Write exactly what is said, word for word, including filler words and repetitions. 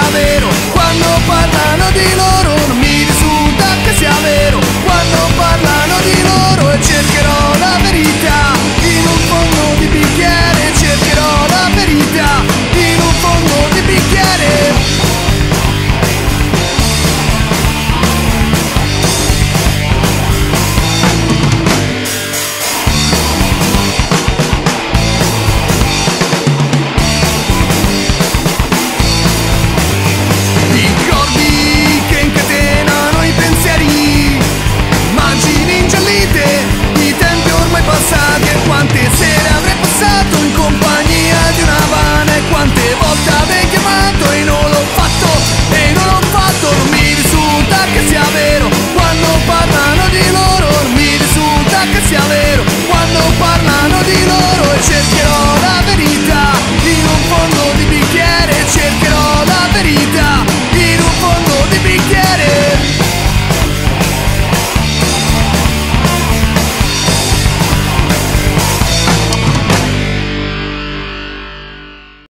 vero. Quando parlano di loro non mi risulta che sia vero. Quando parlano di loro e cercherò la verità in un fondo di bicchiere, cercherò la verità in un fondo di bicchiere. Quante sere